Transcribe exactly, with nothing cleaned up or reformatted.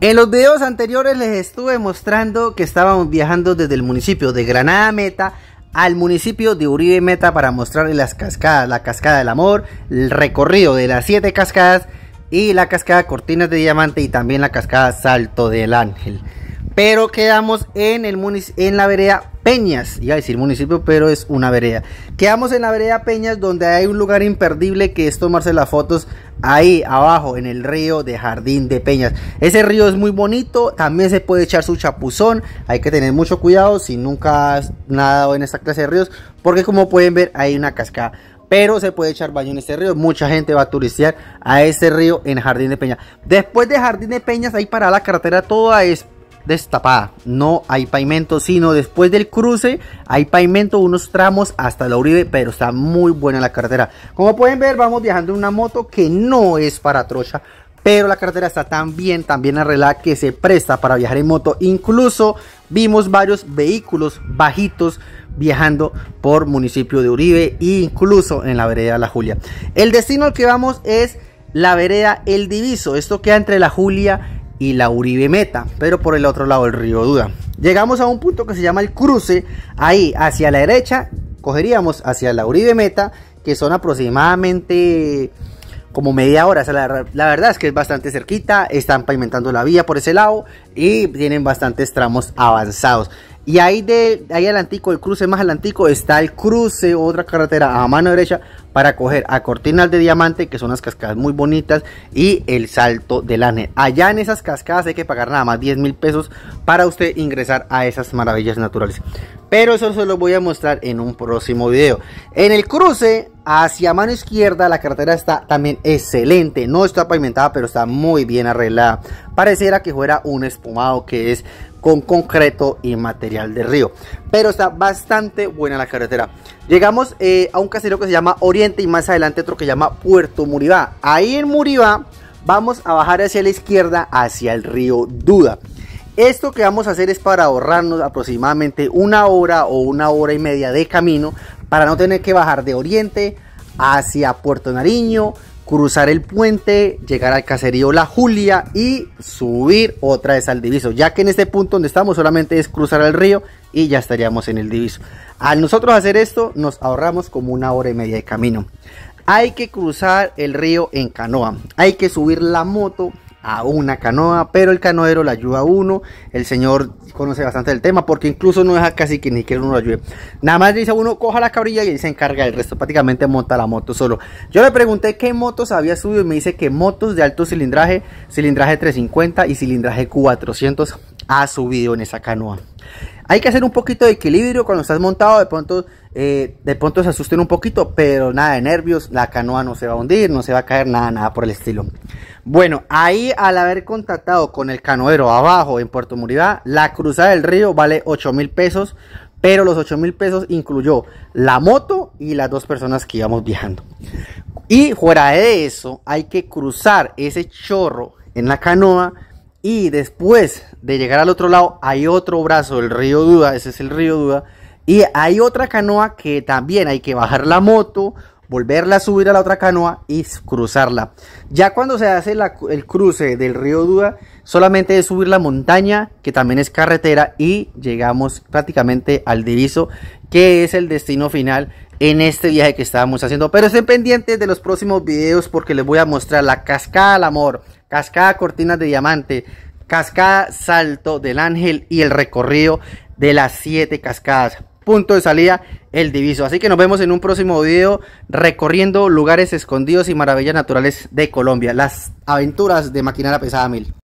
En los videos anteriores les estuve mostrando que estábamos viajando desde el municipio de Granada Meta al municipio de Uribe Meta para mostrarles las cascadas, la cascada del amor, el recorrido de las siete cascadas y la cascada Cortinas de Diamante y también la cascada Salto del Ángel. Pero quedamos en, el en la vereda Peñas, iba a decir municipio, pero es una vereda. Quedamos en la vereda Peñas, donde hay un lugar imperdible que es tomarse las fotos ahí abajo en el río de Jardín de Peñas. Ese río es muy bonito, también se puede echar su chapuzón. Hay que tener mucho cuidado si nunca has nadado en esta clase de ríos, porque como pueden ver hay una cascada. Pero se puede echar baño en este río. Mucha gente va a turistear a este río en Jardín de Peñas. Después de Jardín de Peñas, ahí para la carretera toda es destapada, no hay pavimento, sino después del cruce hay pavimento, unos tramos hasta la Uribe, pero está muy buena la carretera. Como pueden ver, vamos viajando en una moto que no es para trocha, pero la carretera está tan bien, tan bien arreglada que se presta para viajar en moto. Incluso vimos varios vehículos bajitos viajando por municipio de Uribe e incluso en la vereda La Julia. El destino al que vamos es la vereda El Diviso. Esto queda entre La Julia y la Uribe Meta, pero por el otro lado del río Duda. Llegamos a un punto que se llama el cruce. Ahí hacia la derecha cogeríamos hacia la Uribe Meta, que son aproximadamente como media hora. O sea, la, la verdad es que es bastante cerquita. Están pavimentando la vía por ese lado y tienen bastantes tramos avanzados. Y ahí de ahí adelantico, el cruce más adelantico, está el cruce, otra carretera a mano derecha para coger a Cortinas de Diamante, que son unas cascadas muy bonitas, y el Salto del Ángel. Allá en esas cascadas hay que pagar nada más diez mil pesos para usted ingresar a esas maravillas naturales. Pero eso se lo voy a mostrar en un próximo video. En el cruce hacia mano izquierda la carretera está también excelente. No está pavimentada, pero está muy bien arreglada. Pareciera que fuera un espumado, que es con concreto y material de río, pero está bastante buena la carretera. Llegamos eh, a un caserío que se llama Oriente y más adelante otro que se llama Puerto Muribá. Ahí en Muribá vamos a bajar hacia la izquierda hacia el río Duda. Esto que vamos a hacer es para ahorrarnos aproximadamente una hora o una hora y media de camino, para no tener que bajar de Oriente hacia Puerto Nariño, cruzar el puente, llegar al caserío La Julia y subir otra vez al Diviso, ya que en este punto donde estamos solamente es cruzar el río y ya estaríamos en el Diviso. Al nosotros hacer esto nos ahorramos como una hora y media de camino. Hay que cruzar el río en canoa, hay que subir la moto a una canoa, pero el canoero le ayuda a uno. El señor conoce bastante del tema, porque incluso no deja casi que ni siquiera uno lo ayude. Nada más le dice a uno, coja la cabrilla y él se encarga del resto, prácticamente monta la moto solo. Yo le pregunté qué motos había subido y me dice que motos de alto cilindraje, cilindraje trescientos cincuenta y cilindraje cuatrocientos ha subido en esa canoa. Hay que hacer un poquito de equilibrio cuando estás montado, de pronto, eh, de pronto se asusten un poquito, pero nada de nervios, la canoa no se va a hundir, no se va a caer, nada, nada por el estilo. Bueno, ahí al haber contactado con el canoero abajo en Puerto Muribá, la cruzada del río vale ocho mil pesos, pero los ocho mil pesos incluyó la moto y las dos personas que íbamos viajando. Y fuera de eso, hay que cruzar ese chorro en la canoa. Y después de llegar al otro lado hay otro brazo del río Duda, ese es el río Duda. Y hay otra canoa que también hay que bajar la moto, volverla a subir a la otra canoa y cruzarla. Ya cuando se hace la, el cruce del río Duda, solamente es subir la montaña, que también es carretera, y llegamos prácticamente al Diviso, que es el destino final en este viaje que estábamos haciendo. Pero estén pendientes de los próximos videos, porque les voy a mostrar la cascada del amor, cascada Cortinas de Diamante, cascada Salto del Ángel y el recorrido de las siete cascadas. Punto de salida, el Diviso. Así que nos vemos en un próximo video recorriendo lugares escondidos y maravillas naturales de Colombia. Las aventuras de Maquinaria Pesada Mil.